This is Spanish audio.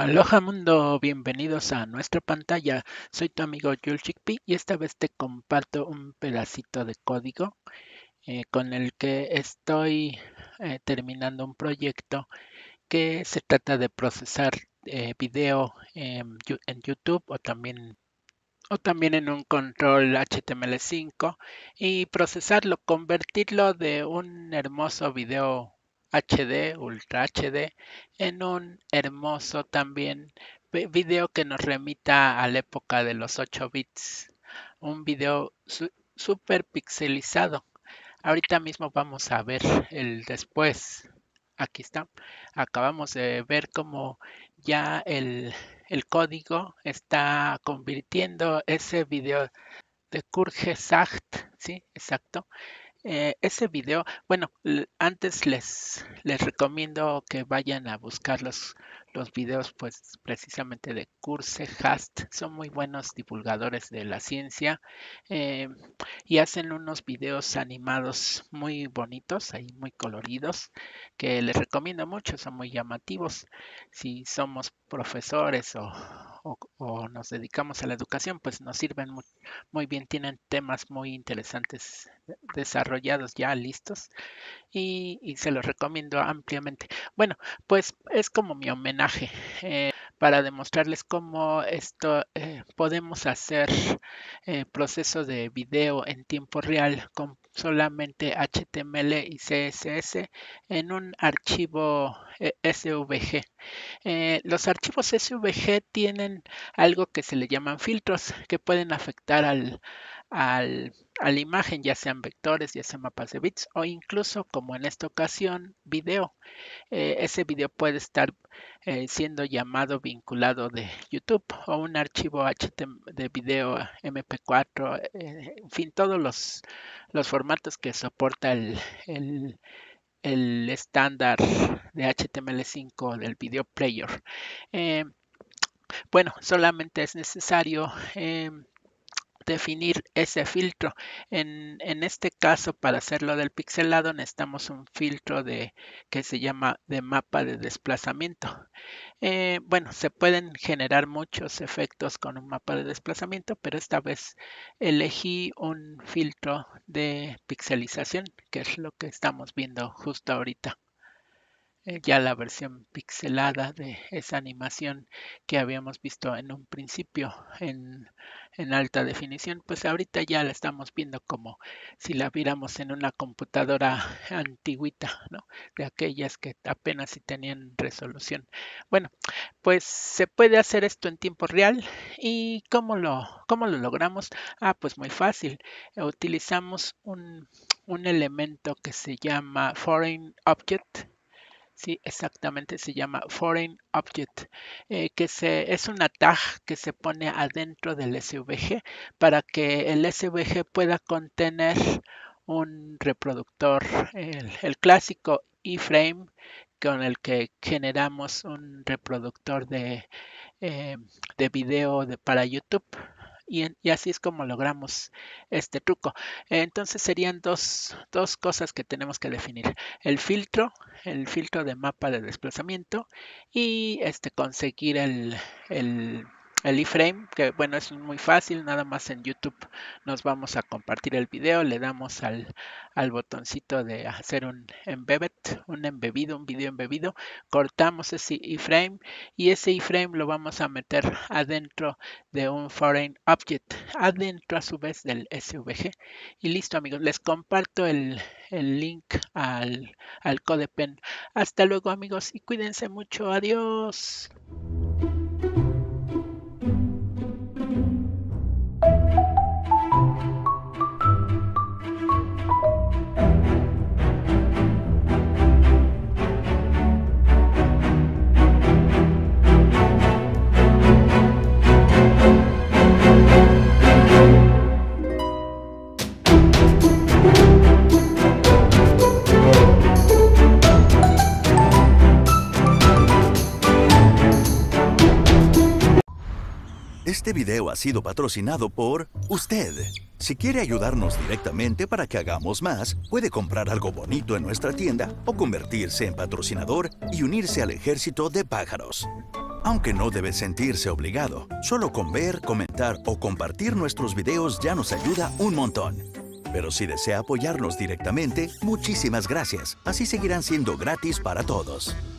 Aloha mundo, bienvenidos a nuestra pantalla. Soy tu amigo Jules Chickpea y esta vez te comparto un pedacito de código con el que estoy terminando un proyecto que se trata de procesar video en YouTube o también en un control HTML5 y procesarlo, convertirlo de un hermoso video HD, Ultra HD, en un hermoso también video que nos remita a la época de los 8 bits. Un video súper pixelizado. Ahorita mismo vamos a ver el después. Aquí está. Acabamos de ver cómo ya el código está convirtiendo ese video de Kurgesagt, sí, exacto, ese video, bueno, antes les recomiendo que vayan a buscar los videos, pues precisamente de Kurzgesagt. Son muy buenos divulgadores de la ciencia eh, y hacen unos videos animados muy bonitos, ahí muy coloridos, que les recomiendo mucho, son muy llamativos. Si somos profesores o nos dedicamos a la educación, pues nos sirven muy bien, tienen temas muy interesantes desarrollados ya listos y se los recomiendo ampliamente. Bueno, pues es como mi homenaje para demostrarles cómo esto podemos hacer proceso de video en tiempo real con solamente HTML y CSS en un archivo SVG. Los archivos SVG tienen algo que se le llaman filtros que pueden afectar al, a la imagen, ya sean vectores, ya sean mapas de bits o incluso, como en esta ocasión, video. Ese video puede estar siendo llamado vinculado de YouTube o un archivo HTML de video MP4, en fin, todos los formatos que soporta el estándar de HTML5 del video player. Eh, bueno, solamente es necesario definir ese filtro. En este caso, para hacerlo del pixelado, necesitamos un filtro que se llama de mapa de desplazamiento. Bueno, se pueden generar muchos efectos con un mapa de desplazamiento, pero esta vez elegí un filtro de pixelización, que es lo que estamos viendo justo ahorita. Ya la versión pixelada de esa animación que habíamos visto en un principio en alta definición, pues ahorita ya la estamos viendo como si la viéramos en una computadora antigüita, ¿no? De aquellas que apenas si tenían resolución. Bueno, pues se puede hacer esto en tiempo real. ¿Y cómo lo logramos? Ah, pues muy fácil. Utilizamos un elemento que se llama Foreign Object. Sí, exactamente, se llama Foreign Object, es una tag que se pone adentro del SVG para que el SVG pueda contener un reproductor, el clásico iframe con el que generamos un reproductor eh, de video para YouTube. Y así es como logramos este truco. Entonces serían dos cosas que tenemos que definir. El filtro de mapa de desplazamiento y conseguir el iframe, que bueno, es muy fácil, nada más en YouTube nos vamos a compartir el video, le damos al botoncito de hacer un embed, un video embebido, cortamos ese iframe y ese iframe lo vamos a meter adentro de un foreign object, adentro a su vez del SVG. Y listo, amigos, les comparto el link al CodePen. Hasta luego, amigos, y cuídense mucho. Adiós. Este video ha sido patrocinado por usted. Si quiere ayudarnos directamente para que hagamos más, puede comprar algo bonito en nuestra tienda o convertirse en patrocinador y unirse al ejército de pájaros. Aunque no debe sentirse obligado, solo con ver, comentar o compartir nuestros videos ya nos ayuda un montón. Pero si desea apoyarnos directamente, muchísimas gracias. Así seguirán siendo gratis para todos.